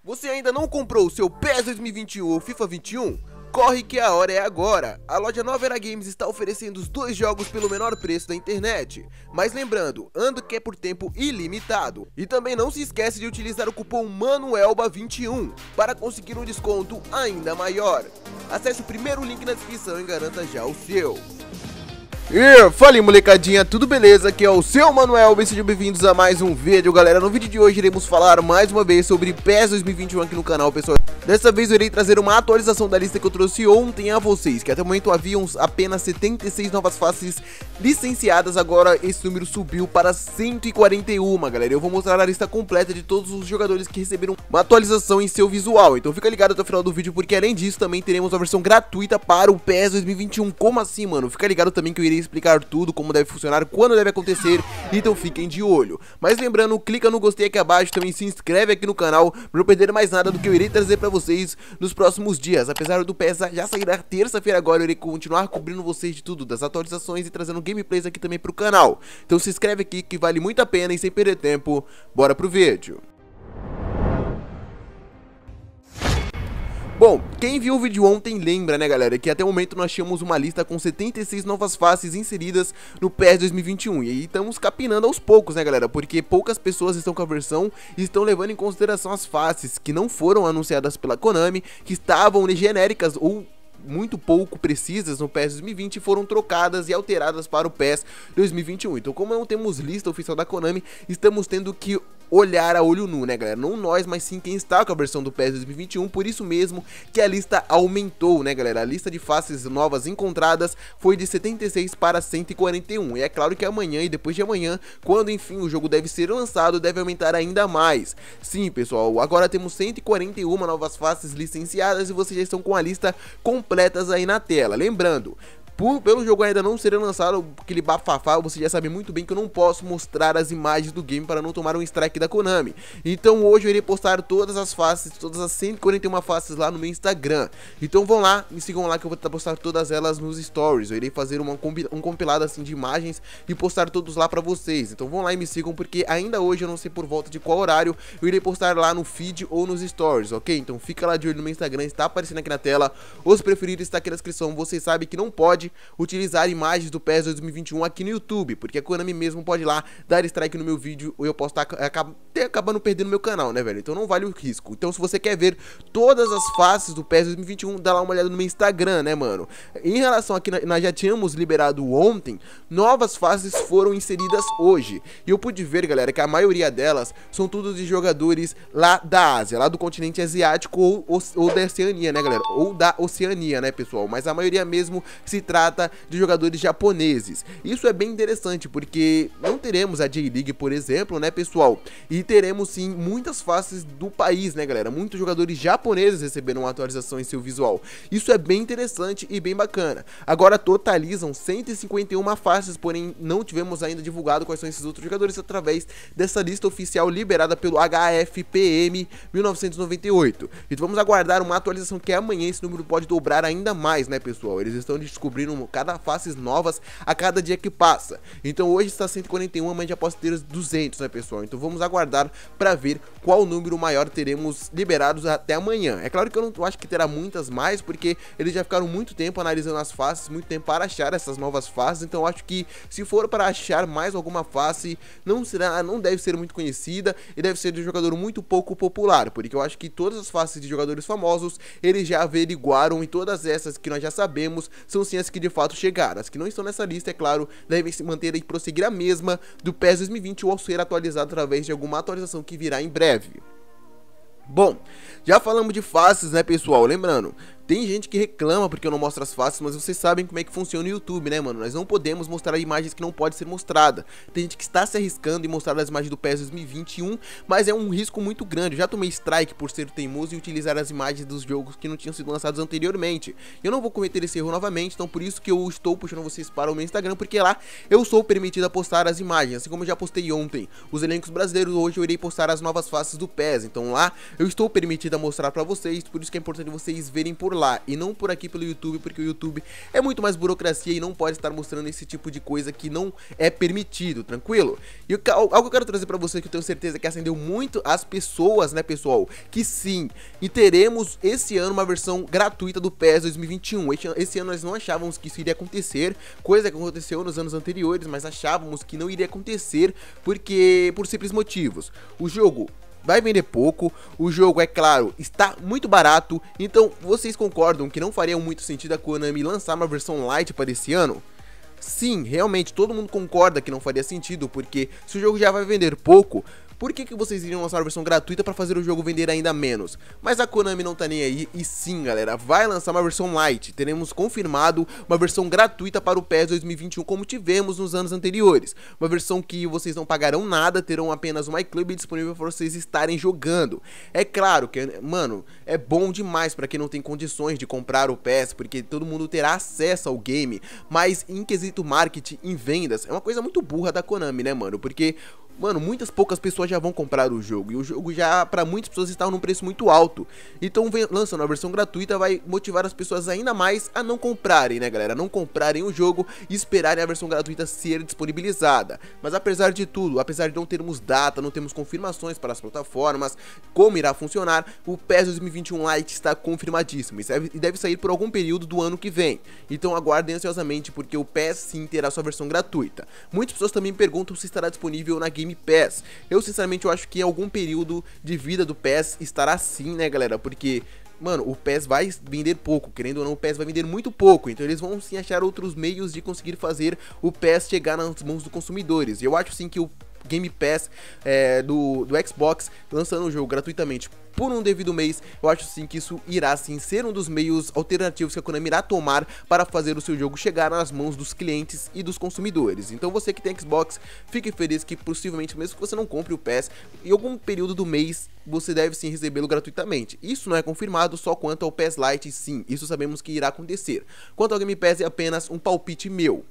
Você ainda não comprou o seu PES 2021 ou FIFA 21? Corre que a hora é agora! A loja Nova Era Games está oferecendo os dois jogos pelo menor preço da internet. Mas lembrando, ando que é por tempo ilimitado. E também não se esquece de utilizar o cupom MANUELBA21 para conseguir um desconto ainda maior. Acesse o primeiro link na descrição e garanta já o seu. E fala aí, molecadinha, tudo beleza? Aqui é o seu Manuel, sejam bem-vindos a mais um vídeo, galera. No vídeo de hoje iremos falar mais uma vez sobre PES 2021 aqui no canal, pessoal. Dessa vez eu irei trazer uma atualização da lista que eu trouxe ontem a vocês, que até o momento haviam apenas 76 novas faces licenciadas. Agora esse número subiu para 141, galera. Eu vou mostrar a lista completa de todos os jogadores que receberam uma atualização em seu visual. Então fica ligado até o final do vídeo, porque além disso também teremos a versão gratuita para o PES 2021. Como assim, mano? Fica ligado também que eu irei explicar tudo, como deve funcionar, quando deve acontecer, então fiquem de olho. Mas lembrando, clica no gostei aqui abaixo, também se inscreve aqui no canal, para não perder mais nada do que eu irei trazer pra vocês nos próximos dias. Apesar do PES já sair na terça-feira agora, eu irei continuar cobrindo vocês de tudo, das atualizações e trazendo gameplays aqui também pro canal. Então se inscreve aqui que vale muito a pena e sem perder tempo, bora pro vídeo. Bom, quem viu o vídeo ontem lembra, né, galera, que até o momento nós tínhamos uma lista com 76 novas faces inseridas no PES 2021. E aí estamos capinando aos poucos, né, galera, porque poucas pessoas estão com a versão e estão levando em consideração as faces que não foram anunciadas pela Konami, que estavam genéricas ou muito pouco precisas no PES 2020 foram trocadas e alteradas para o PES 2021. Então, como não temos lista oficial da Konami, estamos tendo que olhar a olho nu, né, galera? Não nós, mas sim quem está com a versão do PES 2021, por isso mesmo que a lista aumentou, né, galera? A lista de faces novas encontradas foi de 76 para 141, e é claro que amanhã e depois de amanhã, quando enfim o jogo deve ser lançado, deve aumentar ainda mais. Sim, pessoal, agora temos 141 novas faces licenciadas e vocês já estão com a lista completas aí na tela. Lembrando, pelo jogo ainda não ser lançado, aquele bafafá, você já sabe muito bem que eu não posso mostrar as imagens do game para não tomar um strike da Konami. Então hoje eu irei postar todas as faces, todas as 141 faces lá no meu Instagram. Então vão lá, me sigam lá que eu vou postar todas elas nos stories. Eu irei fazer um compilado assim de imagens e postar todos lá para vocês. Então vão lá e me sigam, porque ainda hoje eu não sei por volta de qual horário eu irei postar lá no feed ou nos stories, ok? Então fica lá de olho no meu Instagram, está aparecendo aqui na tela. Os preferidos está aqui na descrição. Vocês sabem que não pode utilizar imagens do PES 2021 aqui no YouTube, porque a Konami mesmo pode ir lá dar strike no meu vídeo ou eu posso estar acabando perdendo meu canal, né, velho? Então não vale o risco. Então se você quer ver todas as faces do PES 2021, dá lá uma olhada no meu Instagram, né, mano? Em relação aqui, nós já tínhamos liberado ontem, novas faces foram inseridas hoje. E eu pude ver, galera, que a maioria delas são todos de jogadores lá da Ásia, lá do continente asiático ou da Oceania, né, galera? Ou da Oceania, né, pessoal? Mas a maioria mesmo se trata de jogadores japoneses. Isso é bem interessante, porque não teremos a J-League, por exemplo, né, pessoal? E teremos sim muitas faces do país, né, galera? Muitos jogadores japoneses receberam uma atualização em seu visual. Isso é bem interessante e bem bacana. Agora totalizam 151 faces, porém não tivemos ainda divulgado quais são esses outros jogadores através dessa lista oficial liberada pelo HFPM 1998. Então vamos aguardar uma atualização que amanhã esse número pode dobrar ainda mais, né, pessoal? Eles estão descobrindo cada faces novas a cada dia que passa. Então hoje está 141, amanhã já posso ter 200, né, pessoal? Então vamos aguardar para ver qual número maior teremos liberados até amanhã. É claro que eu não acho que terá muitas mais, porque eles já ficaram muito tempo analisando as faces, muito tempo para achar essas novas faces. Então eu acho que se for para achar mais alguma face, não deve ser muito conhecida e deve ser de um jogador muito pouco popular, porque eu acho que todas as faces de jogadores famosos eles já averiguaram, e todas essas que nós já sabemos são sim as que de fato chegaram. As que não estão nessa lista, é claro, devem se manter e prosseguir a mesma do PES 2020 ou ser atualizado através de alguma atualização que virá em breve. Bom, já falamos de faces, né, pessoal? Lembrando, tem gente que reclama porque eu não mostro as faces, mas vocês sabem como é que funciona o YouTube, né, mano? Nós não podemos mostrar imagens que não podem ser mostradas. Tem gente que está se arriscando em mostrar as imagens do PES 2021, mas é um risco muito grande. Eu já tomei strike por ser teimoso e utilizar as imagens dos jogos que não tinham sido lançados anteriormente. Eu não vou cometer esse erro novamente, então por isso que eu estou puxando vocês para o meu Instagram, porque lá eu sou permitido a postar as imagens. Assim como eu já postei ontem os elencos brasileiros, hoje eu irei postar as novas faces do PES. Então lá eu estou permitido a mostrar para vocês, por isso que é importante vocês verem por lá. lá e não por aqui pelo YouTube, porque o YouTube é muito mais burocracia e não pode estar mostrando esse tipo de coisa que não é permitido, tranquilo? E algo que eu quero trazer pra vocês que eu tenho certeza que acendeu muito as pessoas, né, pessoal, que sim, e teremos esse ano uma versão gratuita do PES 2021. Esse ano nós não achávamos que isso iria acontecer, coisa que aconteceu nos anos anteriores, mas achávamos que não iria acontecer porque por simples motivos. O jogo vai vender pouco, o jogo, é claro, está muito barato, então vocês concordam que não faria muito sentido a Konami lançar uma versão light para esse ano? Sim, realmente, todo mundo concorda que não faria sentido, porque se o jogo já vai vender pouco, por que vocês iriam lançar uma versão gratuita para fazer o jogo vender ainda menos? Mas a Konami não tá nem aí, e sim, galera, vai lançar uma versão light. Teremos confirmado uma versão gratuita para o PES 2021, como tivemos nos anos anteriores. Uma versão que vocês não pagarão nada, terão apenas o MyClub disponível para vocês estarem jogando. É claro que, mano, é bom demais para quem não tem condições de comprar o PES, porque todo mundo terá acesso ao game, mas em quesito marketing, em vendas, é uma coisa muito burra da Konami, né, mano? Porque, mano, poucas pessoas já vão comprar o jogo, e o jogo já, pra muitas pessoas, está num preço muito alto. Então, lançando a versão gratuita, vai motivar as pessoas ainda mais a não comprarem, né, galera? Não comprarem o jogo e esperarem a versão gratuita ser disponibilizada. Mas apesar de tudo, apesar de não termos data, não temos confirmações para as plataformas, como irá funcionar, o PES 2021 Lite está confirmadíssimo e deve sair por algum período do ano que vem. Então aguardem ansiosamente, porque o PES sim terá sua versão gratuita. Muitas pessoas também perguntam se estará disponível na Game Pass. Eu sinceramente acho que em algum período de vida do PES estará sim, né, galera, porque, mano, o PES vai vender pouco, querendo ou não, o PES vai vender muito pouco, então eles vão sim achar outros meios de conseguir fazer o PES chegar nas mãos dos consumidores. E eu acho sim que o Game Pass do Xbox, lançando o jogo gratuitamente por um devido mês, eu acho sim que isso irá sim ser um dos meios alternativos que a Konami irá tomar para fazer o seu jogo chegar nas mãos dos clientes e dos consumidores. Então você que tem Xbox, fique feliz que possivelmente, mesmo que você não compre o PES, em algum período do mês você deve sim recebê-lo gratuitamente. Isso não é confirmado só quanto ao PES Lite, sim, isso sabemos que irá acontecer. Quanto ao Game Pass, é apenas um palpite meu.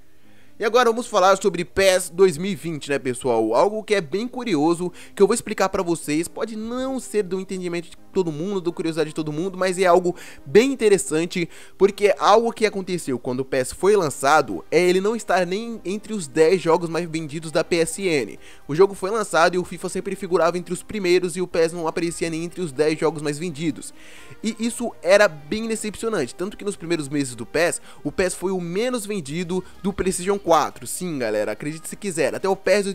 E agora vamos falar sobre PES 2020, né, pessoal? Algo que é bem curioso, que eu vou explicar pra vocês. Pode não ser do entendimento de todo mundo, da curiosidade de todo mundo, mas é algo bem interessante, porque algo que aconteceu quando o PES foi lançado é ele não estar nem entre os 10 jogos mais vendidos da PSN. O jogo foi lançado e o FIFA sempre figurava entre os primeiros e o PES não aparecia nem entre os 10 jogos mais vendidos. E isso era bem decepcionante, tanto que nos primeiros meses do PES, o PES foi o menos vendido do PlayStation 4, sim, galera, acredite se quiser. Até o PES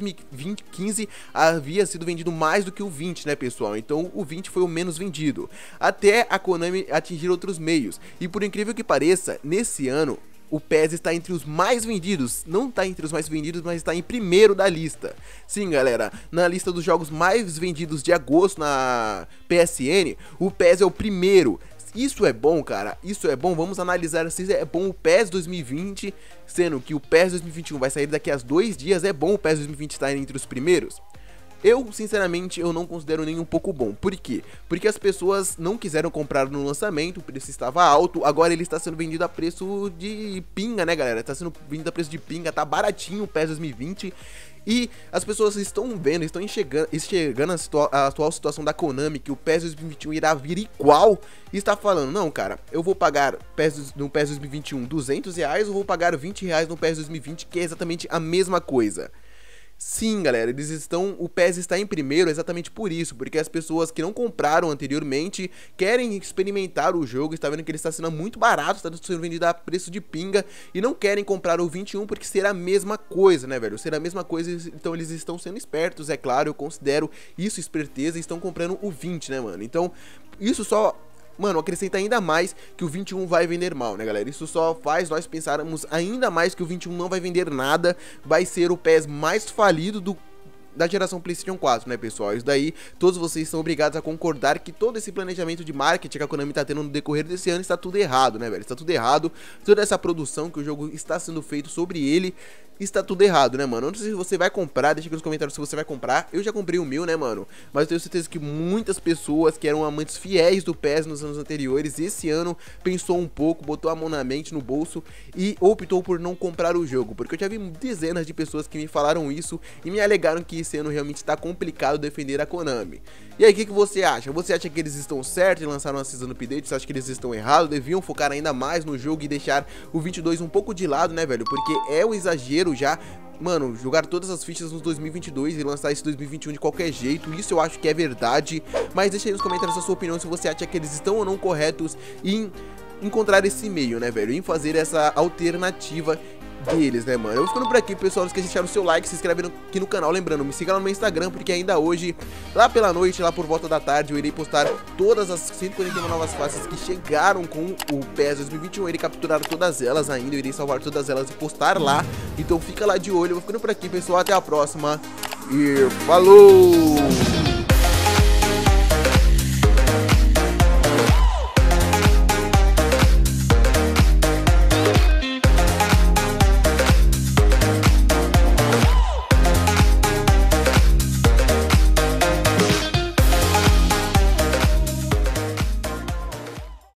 2015 havia sido vendido mais do que o 20, né, pessoal? Então o 20 foi o menos vendido, até a Konami atingir outros meios. E por incrível que pareça, nesse ano o PES está entre os mais vendidos, não está entre os mais vendidos, mas está em primeiro da lista. Sim, galera, na lista dos jogos mais vendidos de agosto na PSN, o PES é o primeiro. Isso é bom, cara, isso é bom. Vamos analisar se é bom o PES 2020, sendo que o PES 2021 vai sair daqui a 2 dias. É bom o PES 2020 estar entre os primeiros? Eu, sinceramente, eu não considero nem um pouco bom. Por quê? Porque as pessoas não quiseram comprar no lançamento, o preço estava alto, agora ele está sendo vendido a preço de pinga, né, galera? Está sendo vendido a preço de pinga, tá baratinho o PES 2020. E as pessoas estão vendo, estão enxergando a atual situação da Konami, que o PES 2021 irá vir igual, e está falando, não, cara, eu vou pagar no PES 2021 R$200, ou vou pagar R$20 no PES 2020, que é exatamente a mesma coisa. Sim, galera, o PES está em primeiro exatamente por isso, porque as pessoas que não compraram anteriormente querem experimentar o jogo, está vendo que ele está sendo muito barato, está sendo vendido a preço de pinga, e não querem comprar o 21 porque será a mesma coisa, né, velho? Será a mesma coisa, então eles estão sendo espertos, é claro, eu considero isso esperteza, e estão comprando o 20, né, mano? Então, isso só, mano, acrescenta ainda mais que o 21 vai vender mal, né, galera? Isso só faz nós pensarmos ainda mais que o 21 não vai vender nada, vai ser o PES mais falido da geração PlayStation 4, né, pessoal? Isso daí, todos vocês são obrigados a concordar que todo esse planejamento de marketing que a Konami tá tendo no decorrer desse ano está tudo errado, né, velho? Está tudo errado, toda essa produção que o jogo está sendo feito sobre ele está tudo errado, né, mano? Eu não sei se você vai comprar, deixa aqui nos comentários se você vai comprar. Eu já comprei o meu, né, mano? Mas eu tenho certeza que muitas pessoas que eram amantes fiéis do PES nos anos anteriores, esse ano pensou um pouco, botou a mão na mente, no bolso e optou por não comprar o jogo. Porque eu já vi dezenas de pessoas que me falaram isso e me alegaram que esse ano realmente está complicado defender a Konami. E aí, o que você acha? Você acha que eles estão certos em lançar uma Season Update? Você acha que eles estão errados? Deviam focar ainda mais no jogo e deixar o 22 um pouco de lado, né, velho? Porque é um exagero já, mano, jogar todas as fichas no 2022 e lançar esse 2021 de qualquer jeito. Isso eu acho que é verdade. Mas deixa aí nos comentários a sua opinião se você acha que eles estão ou não corretos em encontrar esse meio, né, velho? Em fazer essa alternativa deles, né, mano? Eu vou ficando por aqui, pessoal. Não esqueça de deixar o seu like, se inscreve aqui no canal. Lembrando, me siga lá no meu Instagram, porque ainda hoje, lá pela noite, lá por volta da tarde, eu irei postar todas as 141 novas faces que chegaram com o PES 2021. Eu irei capturar todas elas ainda, eu irei salvar todas elas e postar lá. Então fica lá de olho. Eu vou ficando por aqui, pessoal. Até a próxima e falou!